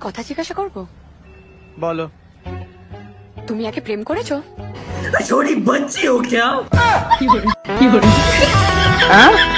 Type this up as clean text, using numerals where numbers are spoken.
কথা জিজ্ঞাসা করবো? বলো। তুমি একে প্রেম করেছো? छोटी बच्ची हो क्या? হ্যাঁ